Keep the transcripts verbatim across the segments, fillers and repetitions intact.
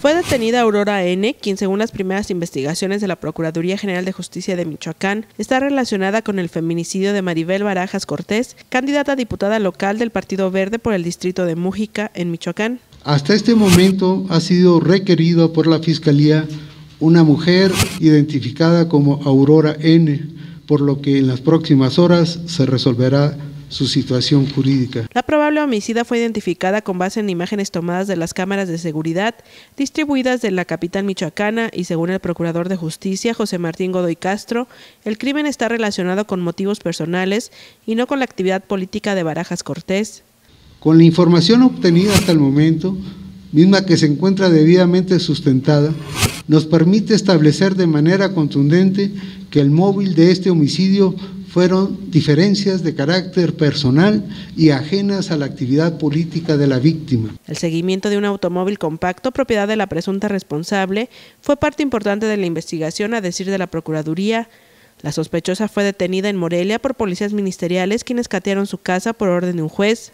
Fue detenida Aurora N., quien según las primeras investigaciones de la Procuraduría General de Justicia de Michoacán, está relacionada con el feminicidio de Maribel Barajas Cortés, candidata a diputada local del Partido Verde por el distrito de Mújica, en Michoacán. Hasta este momento ha sido requerido por la Fiscalía una mujer identificada como Aurora N., por lo que en las próximas horas se resolverá su situación jurídica. La probable homicida fue identificada con base en imágenes tomadas de las cámaras de seguridad distribuidas de la capital michoacana y según el Procurador de Justicia, José Martín Godoy Castro, el crimen está relacionado con motivos personales y no con la actividad política de Barajas Cortés. Con la información obtenida hasta el momento, misma que se encuentra debidamente sustentada, nos permite establecer de manera contundente que el móvil de este homicidio fueron diferencias de carácter personal y ajenas a la actividad política de la víctima. El seguimiento de un automóvil compacto, propiedad de la presunta responsable, fue parte importante de la investigación, a decir de la Procuraduría. La sospechosa fue detenida en Morelia por policías ministeriales, quienes catearon su casa por orden de un juez.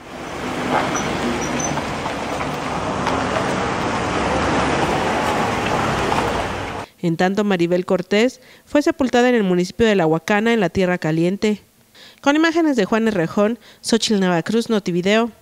En tanto, Maribel Cortés fue sepultada en el municipio de La Huacana, en la Tierra Caliente. Con imágenes de Juan Errejón, Xochitl Navacruz, Notivideo.